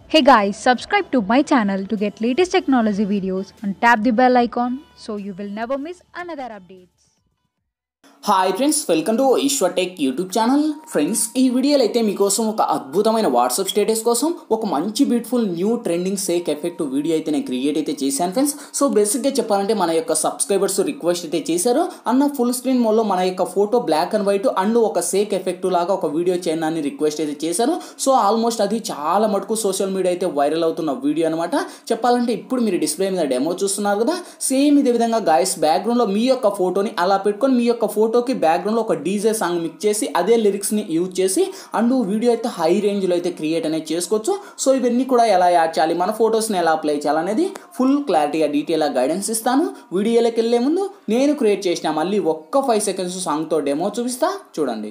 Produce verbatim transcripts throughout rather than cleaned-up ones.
Hey guys, subscribe to my channel to get latest technology videos and tap the bell icon so you will never miss another update. Hi friends, welcome to Eshwar tech YouTube channel. Friends, ఈ వీడియోలో అయితే మీకోసం ఒక అద్భుతమైన WhatsApp status కోసం ఒక మంచి beautiful new trending shake effect video అయితే నేను క్రియేట్ అయితే చేశాను ఫ్రెండ్స్. సో బేసిక్గా చెప్పాలంటే మన యొక్క సబ్స్క్రైబర్స్ రిక్వెస్ట్ అయితే చేశారు, అన్న ఫుల్ స్క్రీన్ మోడ్లో మన యొక్క photo black and white and ఒక సేక్ ఎఫెక్ట్ లాగా ఒక వీడియో చేయడానికి రిక్వెస్ట్ అయితే చేశారు. సో ఆల్మోస్ట్ అది చాలా మటుకు సోషల్ మీడియా అయితే వైరల్ అవుతున్న వీడియో అనమాట. చెప్పాలంటే ఇప్పుడు మీరు డిస్ప్లే మీద డెమో చూస్తున్నారు కదా, సేమ్ ఇదే విధంగా గాయస్ బ్యాక్గ్రౌండ్లో మీ యొక్క ఫోటోని అలా పెట్టుకొని మీ యొక్క ఫోటోకి బ్యాక్గ్రౌండ్లో ఒక డీజే సాంగ్ మిక్స్ చేసి అదే లిరిక్స్ని యూజ్ చేసి అండ్ వీడియో అయితే హై రేంజ్లో అయితే క్రియేట్ అనేది చేసుకోవచ్చు. సో ఇవన్నీ కూడా ఎలా యాడ్ చేయాలి, మన ఫొటోస్ని ఎలా అప్లై చేయాలనేది ఫుల్ క్లారిటీగా డీటెయిల్గా గైడెన్స్ ఇస్తాను. వీడియోలోకి వెళ్ళే ముందు నేను క్రియేట్ చేసిన మళ్ళీ ఒక్క ఫైవ్ సెకండ్స్ సాంగ్తో డెమో చూపిస్తా, చూడండి.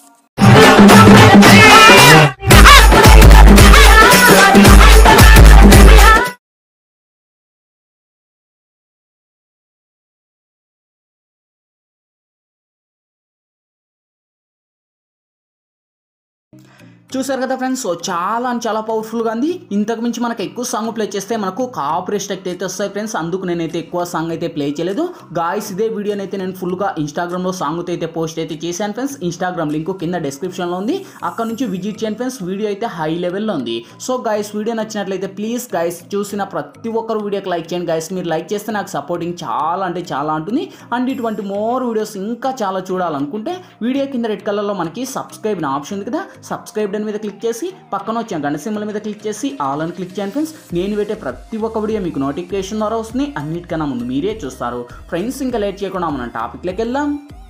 చూసారు కదా ఫ్రెండ్స్, సో చాలా అని చాలా పవర్ఫుల్గా ఉంది. ఇంతకు మించి మనకు ఎక్కువ సాంగ్ ప్లే చేస్తే మనకు కాపీ స్ట్రైక్ అయితే వస్తాయి ఫ్రెండ్స్. అందుకు నేనైతే ఎక్కువ సాంగ్ అయితే ప్లే చేయలేదు. గాయస్ ఇదే వీడియోని అయితే నేను ఫుల్గా ఇన్స్టాగ్రామ్లో సాంగ్తో అయితే పోస్ట్ అయితే చేశాను ఫ్రెండ్స్. ఇన్స్టాగ్రామ్ లింక్ కింద డిస్క్రిప్షన్లో ఉంది, అక్కడ నుంచి విజిట్ చేయండి ఫ్రెండ్స్. వీడియో అయితే హై లెవెల్లో ఉంది. సో గాయస్ వీడియో నచ్చినట్లయితే ప్లీజ్ గాయస్ చూసిన ప్రతి ఒక్కరు వీడియోకి లైక్ చేయండి గాయస్. మీరు లైక్ చేస్తే నాకు సపోర్టింగ్ చాలా అంటే చాలా ఉంటుంది. అండ్ ఇటువంటి మోర్ వీడియోస్ ఇంకా చాలా చూడాలనుకుంటే వీడియో కింద రెడ్ కలర్లో మనకి సబ్స్క్రైబ్ అనే ఆప్షన్ ఉంది కదా, సబ్స్క్రైబ్ మీద క్లిక్ చేసి పక్కన వచ్చిన గంట సింబల్ మీద క్లిక్ చేసి ఆల్ అని క్లిక్ చేయండి ఫ్రెండ్స్. నేను పెట్టే ప్రతి ఒక్క వీడియో మీకు నోటిఫికేషన్ ద్వారా వస్తుంది, అన్నిటికన్నా ముందు మీరే చూస్తారు ఫ్రెండ్స్. ఇంకా లేట్ చేయకుండా మనం టాపిక్లోకి వెళ్దాం.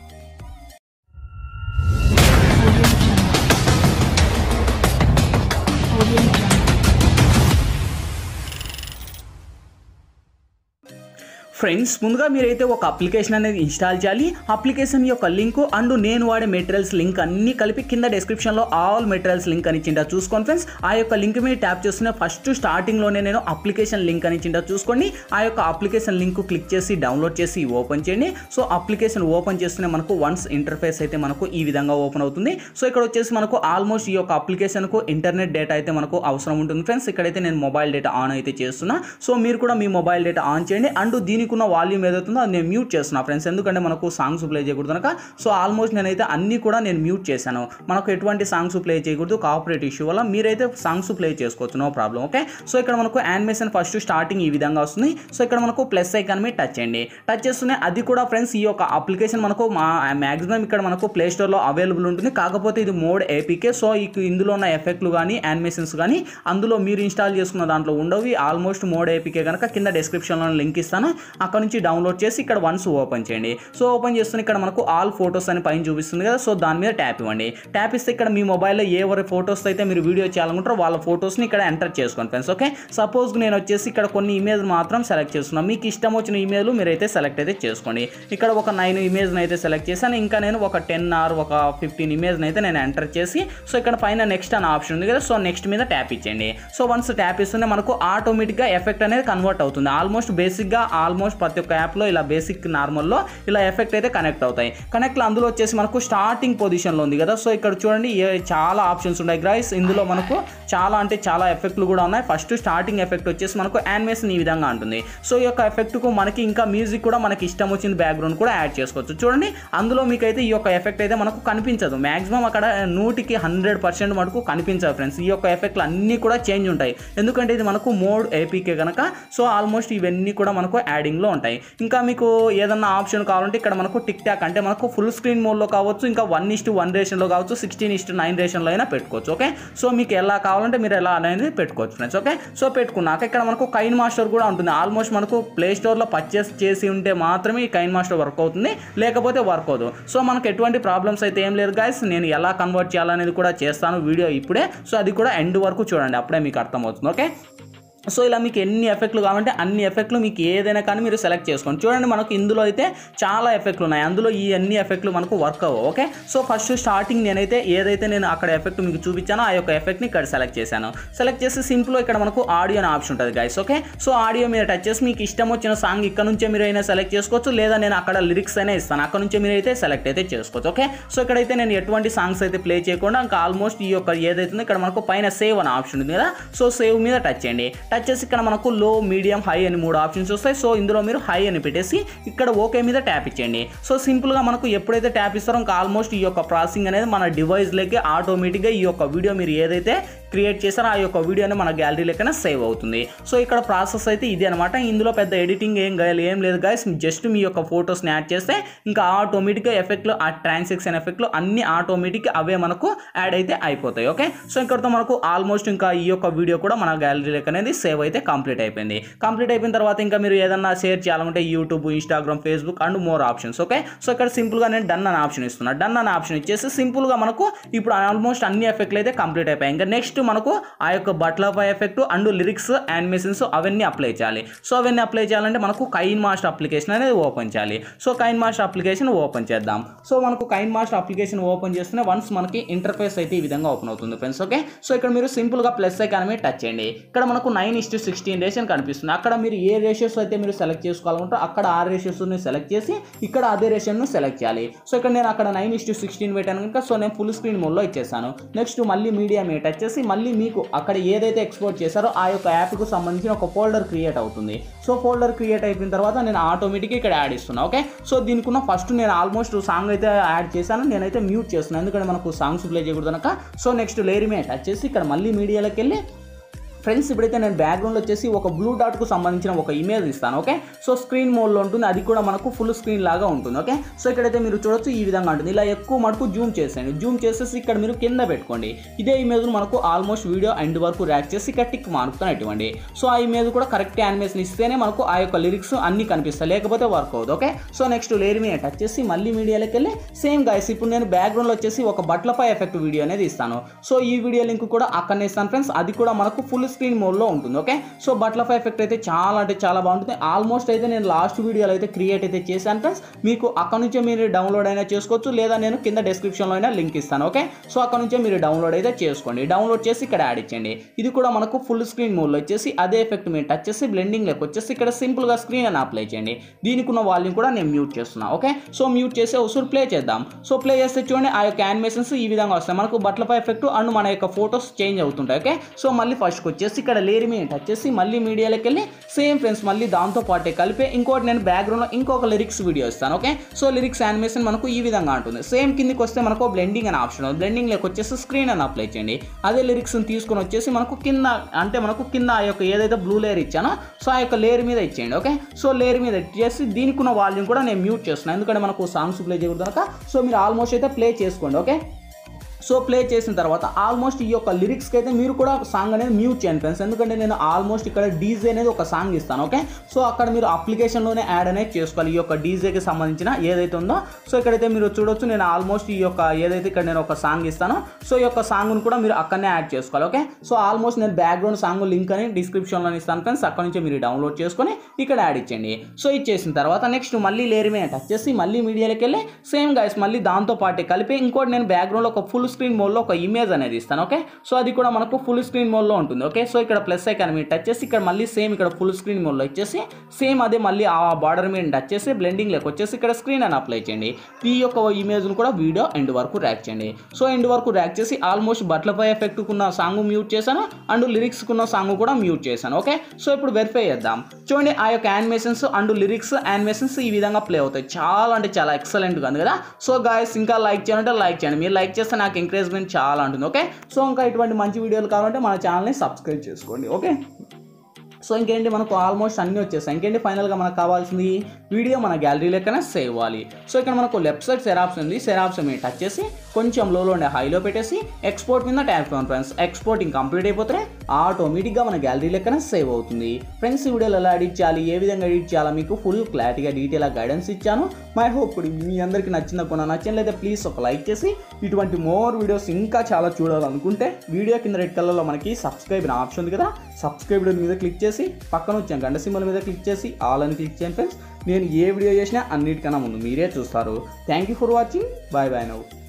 ఫ్రెండ్స్, ముందుగా మీరైతే ఒక అప్లికేషన్ అనేది ఇన్స్టాల్ చేయాలి. అప్లికేషన్ యొక్క లింక్ అండ్ నేను వాడే మెటీరియల్స్ లింక్ అన్ని కలిపి కింద డిస్క్రిప్షన్లో ఆల్ మెటీరియల్స్ లింక్ అని ఇచ్చిందా చూసుకోండి ఫ్రెండ్స్. ఆ యొక్క లింక్ మీద ట్యాప్ చేస్తున్న ఫస్ట్ స్టార్టింగ్లోనే నేను అప్లికేషన్ లింక్ అని ఇచ్చిందా చూసుకోండి. ఆ యొక్క అప్లికేషన్ లింక్ క్లిక్ చేసి డౌన్లోడ్ చేసి ఓపెన్ చేయండి. సో అప్లికేషన్ ఓపెన్ చేస్తూనే మనకు వన్స్ ఇంటర్ఫేస్ అయితే మనకు ఈ విధంగా ఓపెన్ అవుతుంది. సో ఇక్కడ వచ్చేసి మనకు ఆల్మోస్ట్ ఈ యొక్క అప్లికేషన్కు ఇంటర్నెట్ డేటా అయితే మనకు అవసరం ఉంటుంది ఫ్రెండ్స్. ఇక్కడైతే నేను మొబైల్ డేటా ఆన్ అయితే చేస్తున్నా. సో మీరు కూడా మీ మొబైల్ డేటా ఆన్ చేయండి. అండ్ దీనికి ఉన్న వాల్యూమ్ ఏదవుతుందో అది నేను మ్యూట్ చేస్తున్నా ఫ్రెండ్స్, ఎందుకంటే మనకు సాంగ్స్ ప్లే చేయకూడదు కనుక. సో ఆల్మోస్ట్ నేనైతే అన్ని కూడా నేను మ్యూట్ చేశాను. మనకు ఎటువంటి సాంగ్స్ ప్లే చేయకూడదు, కాపీరైట్ ఇష్యూ వల్ల. మీరైతే సాంగ్స్ ప్లే చేసుకోవచ్చు, నో ప్రాబ్లం. ఓకే, సో ఇక్కడ మనకు యానిమేషన్ ఫస్ట్ స్టార్టింగ్ ఈ విధంగా వస్తుంది. సో ఇక్కడ మనకు ప్లస్ ఐకాన్ మీద టచ్ చేయండి. టచ్ చేస్తూనే అది కూడా ఫ్రెండ్స్ ఈ యొక్క అప్లికేషన్ మనకు మా మ్యాక్సిమం ఇక్కడ మనకు ప్లే స్టోర్లో అవైలబుల్ ఉంటుంది. కాకపోతే ఇది మోడ్ ఏపీకే. సో ఇందులో ఉన్న ఎఫెక్ట్లు కానీ యానిమేషన్స్ కానీ అందులో మీరు ఇన్స్టాల్ చేసుకున్న దాంట్లో ఉండవు. ఆల్మోస్ట్ మోడ్ ఏపీకే కనుక కింద డిస్క్రిప్షన్లో లింక్ ఇస్తాను, అక్కడ నుంచి డౌన్లోడ్ చేసి ఇక్కడ వన్స్ ఓపెన్ చేయండి. సో ఓపెన్ చేస్తున్న ఇక్కడ మనకు ఆల్ ఫొటోస్ అని పైన చూపిస్తుంది కదా, సో దాని మీద ట్యాప్ ఇవ్వండి. ట్యాప్ ఇస్తే ఇక్కడ మీ మొబైల్లో ఏ ఎవరి ఫొటోస్ అయితే మీరు వీడియో చేయాలనుకుంటారో వాళ్ళ ఫొటోస్ని ఇక్కడ ఎంటర్ చేసుకోండి ఫ్రెండ్స్. ఓకే, సపోజ్ నేను వచ్చేసి ఇక్కడ కొన్ని ఇమేజ్ మాత్రం సెలెక్ట్ చేస్తున్నాను. మీకు ఇష్టం వచ్చిన ఇమేజ్లు మీరైతే సెలెక్ట్ అయితే చేసుకోండి. ఇక్కడ ఒక నైన్ ఇమేజ్ని అయితే సెలెక్ట్ చేశాను. ఇంకా నేను ఒక టెన్ ఆర్ ఒక ఫిఫ్టీన్ ఇమేజ్ని అయితే నేను ఎంటర్ చేసి సో ఇక్కడ పైన నెక్స్ట్ అనే ఆప్షన్ ఉంది కదా, సో నెక్స్ట్ మీద ట్యాప్ ఇచ్చేయండి. సో వన్స్ ట్యాప్ ఇస్తూనే మనకు ఆటోమేటిక్గా ఎఫెక్ట్ అనేది కన్వర్ట్ అవుతుంది. ఆల్మోస్ట్ బేసిక్గా ఆల్మోస్ట్ ప్రతి ఒక్క యాప్లో ఇలా బేసిక్ నార్మల్లో ఇలా ఎఫెక్ట్ అయితే కనెక్ట్ అవుతాయి. కనెక్ట్లో అందులో వచ్చేసి మనకు స్టార్టింగ్ పొజిషన్లో ఉంది కదా, సో ఇక్కడ చూడండి చాలా ఆప్షన్స్ ఉన్నాయి గైస్. ఇందులో మనకు చాలా అంటే చాలా ఎఫెక్ట్లు కూడా ఉన్నాయి. ఫస్ట్ స్టార్టింగ్ ఎఫెక్ట్ వచ్చేసి మనకు యానిమేషన్ ఈ విధంగా ఉంటుంది. సో ఈ యొక్క ఎఫెక్ట్కు మనకి ఇంకా మ్యూజిక్ కూడా మనకి ఇష్టం వచ్చిన బ్యాక్గ్రౌండ్ కూడా యాడ్ చేసుకోవచ్చు. చూడండి అందులో మీకైతే ఈ యొక్క ఎఫెక్ట్ అయితే మనకు కనిపించదు. మ్యాక్సిమం అక్కడ నూటికి హండ్రెడ్ పర్సెంట్ మనకు కనిపించదు ఫ్రెండ్స్. ఈ యొక్క ఎఫెక్ట్లు అన్నీ కూడా చేంజ్ ఉంటాయి, ఎందుకంటే ఇది మనకు మోడ్ ఏపీకే కనుక. సో ఆల్మోస్ట్ ఇవన్నీ కూడా మనకు యాడింగ్లో ఉంటాయి. ఇంకా మీకు ఏదన్నా ఆప్షన్ కావాలంటే ఇక్కడ మనకు టిక్ టాక్ అంటే మనకు ఫుల్ స్క్రీన్ మోడ్లో కావచ్చు, ఇంకా వన్ ఇస్టు వన్ రేషన్లో కావచ్చు, సిక్స్టీన్ ఇస్టు నైన్ రేషన్లో అయినా పెట్టుకోవచ్చు. ఓకే, సో మీకు ఎలా కావాలంటే మీరు ఎలా అనేది పెట్టుకోవచ్చు ఫ్రెండ్స్. ఓకే, సో పెట్టుకున్నాక ఇక్కడ మనకు కైన్ మాస్టర్ కూడా ఉంటుంది. ఆల్మోస్ట్ మనకు ప్లే స్టోర్లో పర్చేస్ చేసి ఉంటే మాత్రమే ఈ కైన్ మాస్టర్ వర్క్ అవుతుంది, లేకపోతే వర్క్ అవుతుంది. సో మనకు ఎటువంటి ప్రాబ్లమ్స్ అయితే ఏం లేదు గైస్. నేను ఎలా కన్వర్ట్ చేయాలనేది కూడా చేస్తాను వీడియో ఇప్పుడే. సో అది కూడా ఎండ్ వరకు చూడండి, అప్పుడే మీకు అర్థమవుతుంది. ఓకే, సో ఇలా మీకు ఎన్ని ఎఫెక్ట్లు కావాలంటే అన్ని ఎఫెక్ట్లు మీకు ఏదైనా కానీ మీరు సెలెక్ట్ చేసుకోండి. చూడండి మనకు ఇందులో అయితే చాలా ఎఫెక్ట్లు ఉన్నాయి, అందులో ఈ అన్ని ఎఫెక్ట్లు మనకు వర్క్ అవ్వవు. ఓకే, సో ఫస్ట్ స్టార్టింగ్ నేనైతే ఏదైతే నేను అక్కడ ఎఫెక్ట్ మీకు చూపించానో ఆ యొక్క ఎఫెక్ట్ని ఇక్కడ సెలెక్ట్ చేశాను. సెలెక్ట్ చేసి సింపుల్ ఇక్కడ మనకు ఆడియో అనే ఆప్షన్ ఉంటుంది గైస్. ఓకే, సో ఆడియో మీద టచ్ చేసి మీకు ఇష్టం వచ్చిన సాంగ్ ఇక్కడ నుంచే మీరు అయినా సెలెక్ట్ చేసుకోవచ్చు, లేదా నేను అక్కడ లిరిక్స్ అయినా ఇస్తాను, అక్కడ నుంచే మీరు అయితే సెలెక్ట్ అయితే చేసుకోవచ్చు. ఓకే, సో ఇక్కడైతే నేను ఎటువంటి సాంగ్స్ అయితే ప్లే చేయకుండా ఇంకా ఆల్మోస్ట్ ఈ యొక్క ఏదైతే ఇక్కడ మనకు పైన సేవ్ అనే ఆప్షన్ ఉంది కదా, సో సేవ్ మీద టచ్ చేయండి. టచ్ చేసి ఇక్కడ మనకు లో, మీడియం, హై అని మూడు ఆప్షన్స్ వస్తాయి. సో ఇందులో మీరు హై అని పెట్టేసి ఇక్కడ ఓకే మీద ట్యాప్ ఇచ్చేయండి. సో సింపుల్గా మనకు ఎప్పుడైతే ట్యాప్ ఇస్తారో ఇంకా ఆల్మోస్ట్ ఈ యొక్క ప్రాసెసింగ్ అనేది మన డివైస్లోకి ఆటోమేటిక్గా ఈ యొక్క వీడియో మీరు ఏదైతే క్రియేట్ చేశారో ఆ యొక్క వీడియోని మన గ్యాలరీ లెక్కన సేవ్ అవుతుంది. సో ఇక్కడ ప్రాసెస్ అయితే ఇది అనమాట. ఇందులో పెద్ద ఎడిటింగ్ ఏం ఏం లేదు గైస్, జస్ట్ మీ యొక్క ఫొటోస్ని యాడ్ చేస్తే ఇంకా ఆటోమేటిక్గా ఎఫెక్ట్లు, ఆ ట్రాన్సాక్షన్ ఎఫెక్ట్లు అన్ని ఆటోమేటిక్గా అవే మనకు యాడ్ అయితే అయిపోతాయి. ఓకే, సో ఇక్కడతో మనకు ఆల్మోస్ట్ ఇంకా ఈ యొక్క వీడియో కూడా మన గ్యాలరీ లెక్క అనేది సేవ్ అయితే కంప్లీట్ అయిపోయింది. కంప్లీట్ అయిపోయిన తర్వాత ఇంకా మీరు ఏదన్నా షేర్ చేయాలంటే YouTube, Instagram, Facebook and more options. Okay, so ఇక్కడ సింపుల్గా నేను డన్ అనే ఆప్షన్ ఇస్తున్నాను. డన్ అనే ఆప్షన్ ఇచ్చేసి సింపుల్గా మనకు ఇప్పుడు ఆల్మోస్ట్ అన్ని ఎఫెక్ట్లు అయితే కంప్లీట్ అయిపోయాయి. ఇంకా నెక్స్ట్ మనకు ఆ యొక్క బటర్ఫ్లై ఎఫెక్ట్ అండ్ లిరిక్స్, యానిమేషన్స్ అవన్నీ అప్లై చేయాలి. సో అవన్నీ అప్లై చేయాలంటే మనకు కైన్ మాస్టర్ అప్లికేషన్ అనేది ఓపెన్ చేయాలి. So KineMaster application open చేద్దాం. సో మనకు కైన్ మాస్టర్ అప్లికేషన్ ఓపెన్ చేస్తేనే వన్స్ మనకి ఇంటర్ఫేస్ అయితే ఈ విధంగా ఓపెన్ అవుతుంది ఫ్రెండ్స్. ఓకే, సో ఇక్కడ మీరు సింపుల్గా ప్లస్ ఐకాన్ మీద టచ్ చేయండి. ఇక్కడ మనకు nine is to sixteen ratio కనిపిస్తుంది. అక్కడ మీరు ఏ రేషియోస్ అయితే మీరు సెలెక్ట్ చేసుకోవాలంటే అక్కడ ఆ రేషియోస్ని సెలెక్ట్ చేసి ఇక్కడ అదే రేషియోను సెలెక్ట్ చేయాలి. సో ఇక్కడ నేను అక్కడ నైన్ ఇస్ టు సిక్స్టీన్ పెట్టాను కనుక సో నేను ఫుల్ స్క్రీన్ మోడ్లో ఇచ్చేసాను. నెక్స్ట్ మళ్ళీ మీడియా మీద టచ్ చేసి మళ్ళీ మీకు అక్కడ ఏదైతే ఎక్స్పోర్ట్ చేశారో ఆ యొక్క యాప్కు సంబంధించిన ఒక ఫోల్డర్ క్రియేట్ అవుతుంది. సో ఫోల్డర్ క్రియేట్ అయిపోయిన తర్వాత నేను ఆటోమేటిక్గా ఇక్కడ యాడ్ ఇస్తున్నాను. ఓకే, సో దీనికి ఉన్న ఫస్ట్ నేను ఆల్మోస్ట్ సాంగ్ అయితే యాడ్ చేశాను, నేనైతే మ్యూట్ చేస్తున్నాను ఎందుకంటే మనకు సాంగ్స్ ప్లే చేయకూడదు కనుక. సో నెక్స్ట్ లేయర్ మీద టచ్ చేసి ఇక్కడ మళ్ళీ మీడియాలోకి వెళ్ళి ఫ్రెండ్స్ ఇప్పుడైతే నేను బ్యాక్గ్రౌండ్లో వచ్చేసి ఒక బ్లూ డాట్కు సంబంధించిన ఒక ఇమేజ్ ఇస్తాను. ఓకే, సో స్క్రీన్ మోడ్లో ఉంటుంది, అది కూడా మనకు ఫుల్ స్క్రీన్ లాగా ఉంటుంది. ఓకే, సో ఇక్కడైతే మీరు చూడొచ్చు ఈ విధంగా ఉంటుంది. ఇలా ఎక్కువ మటుకు జూమ్ చేసేయండి. జూమ్ చేసేసి ఇక్కడ మీరు కింద పెట్టుకోండి. ఇదే ఇమేజ్ మనకు ఆల్మోస్ట్ వీడియో ఎండ్ వరకు ర్యాక్ చేసి ఇక్కడ టిక్ మార్కుతో ఇవ్వండి. సో ఆ ఇమేజ్ కూడా కరెక్ట్ యానిమేషన్ ఇస్తేనే మనకు ఆ యొక్క లిరిక్స్ అన్ని కనిపిస్తాయి, లేకపోతే వర్క్ అవుతుంది. ఓకే, సో నెక్స్ట్ లేయర్ మీద టచ్ చేసి మళ్ళీ మీడియాలోకి వెళ్ళి సేమ్ గైస్ ఇప్పుడు నేను బ్యాక్గ్రౌండ్లో వచ్చేసి ఒక బటర్ఫ్లై ఎఫెక్ట్ వీడియో అనేది ఇస్తాను. సో ఈ వీడియో లింక్ కూడా అక్కడనే ఇస్తాను ఫ్రెండ్స్, అది కూడా మనకు ఫుల్ స్క్రీన్ మోడ్లో ఉంటుంది. ఓకే, సో బటర్ఫ్లై ఎఫెక్ట్ అయితే చాలా అంటే చాలా బాగుంటుంది. ఆల్మోస్ట్ అయితే నేను లాస్ట్ వీడియోలో అయితే క్రియేట్ అయితే చేశాను ఫ్రెండ్స్, మీకు అక్కడ నుంచే మీరు డౌన్లోడ్ అయినా చేసుకోవచ్చు, లేదా నేను కింద డిస్క్రిప్షన్లో అయినా లింక్ ఇస్తాను. ఓకే, సో అక్కడ నుంచే మీరు డౌన్లోడ్ అయితే చేసుకోండి. డౌన్లోడ్ చేసి ఇక్కడ యాడ్ ఇచ్చండి. ఇది కూడా మనకు ఫుల్ స్క్రీన్ మోడ్లో వచ్చేసి అదే ఎఫెక్ట్ మీరు టచ్ చేసి బ్లెండింగ్ లెక్క వచ్చేసి ఇక్కడ సింపుల్గా స్క్రీన్ అని అప్లై చేయండి. దీనికి ఉన్న వాల్యూమ్ కూడా నేను మ్యూట్ చేస్తున్నా. ఓకే, సో మ్యూట్ చేసి ఒకసారి ప్లే చేద్దాం. సో ప్లే చేస్తే చూడండి ఆ యొక్క యానిమేషన్స్ ఈ విధంగా వస్తాయి. మనకు బటర్ఫ్లై ఎఫెక్ట్ అండ్ మన యొక్క ఫోటోస్ చేంజ్ అవుతుంటాయి. ఓకే, సో మళ్ళీ ఫస్ట్కి వచ్చేసి ఇక్కడ లేయర్ మీద టచ్ చేసి మళ్ళీ మీడియాలోకి వెళ్ళి సేమ్ ఫ్రెండ్స్ మళ్ళీ దాంతో పాటే కలిపి ఇంకోటి నేను బ్యాక్గ్రౌండ్లో ఇంకొక లిరిక్స్ వీడియో ఇస్తాను. ఓకే, సో లిరిక్స్ యానిమేషన్ మనకు ఈ విధంగా ఉంటుంది. సేమ్ కిందికి వస్తే మనకు బ్లెండింగ్ అనే ఆప్షన్, బ్లెండింగ్ లెక్క వచ్చేసి స్క్రీన్ అని అప్లై చేయండి. అదే లిరిక్స్ని తీసుకొని వచ్చేసి మనకు కింద అంటే మనకు కింద ఆ యొక్క ఏదైతే బ్లూ లేయర్ ఇచ్చానో సో ఆ యొక్క లేయర్ మీద ఇచ్చేయండి. ఓకే, సో లేయర్ మీద ఇచ్చేసి దీనికి ఉన్న వాల్యూమ్ కూడా నేను మ్యూట్ చేస్తున్నాను ఎందుకంటే మనకు సాంగ్స్ ప్లే చేయకూడదు కనుక. సో మీరు ఆల్మోస్ట్ అయితే ప్లే చేసుకోండి. ఓకే, సో ప్లే చేసిన తర్వాత ఆల్మోస్ట్ ఈ యొక్క లిరిక్స్కి అయితే మీరు కూడా సాంగ్ అనేది మ్యూట్ చేయండి ఫ్రెండ్స్, ఎందుకంటే నేను ఆల్మోస్ట్ ఇక్కడ డీజే అనేది ఒక సాంగ్ ఇస్తాను. ఓకే, సో అక్కడ మీరు అప్లికేషన్లోనే యాడ్ అనేది చేసుకోవాలి ఈ యొక్క డీజేకి సంబంధించిన ఏదైతే ఉందో. సో ఇక్కడైతే మీరు చూడొచ్చు నేను ఆల్మోస్ట్ ఈ యొక్క ఏదైతే ఇక్కడ నేను ఒక సాంగ్ ఇస్తానో సో ఈ యొక్క సాంగ్ను కూడా మీరు అక్కడనే యాడ్ చేసుకోవాలి. ఓకే, సో ఆల్మోస్ట్ నేను బ్యాక్గ్రౌండ్ సాంగ్ లింక్ అని డిస్క్రిప్షన్లో ఇస్తాను ఫ్రెండ్స్, అక్కడ నుంచి మీరు డౌన్లోడ్ చేసుకొని ఇక్కడ యాడ్ ఇచ్చండి. సో ఇచ్చేసిన తర్వాత నెక్స్ట్ మళ్ళీ లేయర్ మీద టచ్ చేసి మళ్ళీ మీడియాలోకి వెళ్ళి సేమ్ గైస్ మళ్ళీ దాంతో పాటే కలిపి ఇంకోటి నేను బ్యాక్గ్రౌండ్లో ఒక ఫుల్ స్క్రీన్ మోడ్లో ఒక ఇమేజ్ అనేది ఇస్తాను. ఓకే, సో అది కూడా మనకు ఫుల్ స్క్రీన్ మోడ్లో ఉంటుంది. ఓకే, సో ఇక్కడ ప్లస్ ఐకాన్ మీద టచ్ చేసి ఇక్కడ మళ్ళీ సేమ్ ఇక్కడ ఫుల్ స్క్రీన్ మోడ్లో ఇచ్చేసి సేమ్ అదే మళ్ళీ ఆ బార్డర్ మీద టచ్ చేసి బ్లెండింగ్ లెక్క వచ్చేసి ఇక్కడ స్క్రీన్ అని అప్లై చేయండి. ఈ యొక్క ఇమేజ్ను కూడా వీడియో ఎండ్ వరకు ర్యాక్ చేయండి. సో ఎండ్ వరకు ర్యాక్ చేసి ఆల్మోస్ట్ బటర్ఫ్లై ఎఫెక్ట్ కున్న సాంగ్ మ్యూట్ చేశాను అండ్ లిరిక్స్ కున్న సాంగ్ కూడా మ్యూట్ చేశాను. ఓకే, సో ఇప్పుడు వెరిఫై చేద్దాం. చూడండి ఆ యొక్క యానిమేషన్స్ అండ్ లిరిక్స్ యానిమేషన్స్ ఈ విధంగా ప్లే అవుతాయి. చాలా అంటే చాలా ఎక్సలెంట్గా ఉంది కదా. సో గాయస్ ఇంకా లైక్ చేయాలంటే లైక్ చేయండి, మీరు లైక్ చేస్తే నాకు ఎంకరేజ్మెంట్ చాలా ఉంటుంది. ఓకే, సో ఇంకా ఇటువంటి మంచి వీడియోలు కావాలంటే మన ఛానల్ని సబ్స్క్రైబ్ చేసుకోండి. ఓకే, సో ఇంకేంటి మనకు ఆల్మోస్ట్ అన్నీ వచ్చేస్తాయి. ఇంకేంటి ఫైనల్గా మనకు కావాల్సింది వీడియో మన గ్యాలరీ లెక్కనే సేవ్ అవ్వాలి. సో ఇక్కడ మనకు లెఫ్ట్ సైడ్ సెరాప్స్ ఉంది, సెరాప్స్ మీద టచ్ చేసి కొంచెం లోలో ఉండే హైలో పెట్టేసి ఎక్స్పోర్ట్ మీద ట్యాప్ చేయండి ఫ్రెండ్స్. ఎక్స్పోర్టింగ్ కంప్లీట్ అయిపోతే ఆటోమేటిక్గా మన గ్యాలరీ లెక్కన సేవ్ అవుతుంది. ఫ్రెండ్స్ ఈ వీడియోలో ఎలా ఎడిట్ చేయాలి, ఏ విధంగా ఎడిట్ చేయాలో మీకు ఫుల్ క్లారిటీగా డీటెయిల్గా గైడెన్స్ ఇచ్చాను. మై హోప్ మీ అందరికీ నచ్చిందా కూడా నచ్చలేదా ప్లీజ్ ఒక లైక్ చేసి ఇటువంటి మోర్ వీడియోస్ ఇంకా చాలా చూడాలనుకుంటే వీడియో కింద రెడ్ కలర్లో మనకి సబ్స్క్రైబ్ అనే ఆప్షన్ ఉంది కదా, సబ్స్క్రైబ్ మీద క్లిక్ చేసి పక్కన వచ్చాం గంట సింబల్ మీద క్లిక్ చేసి ఆల్ అని క్లిక్ చేయండి ఫ్రెండ్స్. నేను ఏ వీడియో చేసినా అన్నిటికన్నా ముందు మీరే చూస్తారు. Thank you for watching. Bye bye now.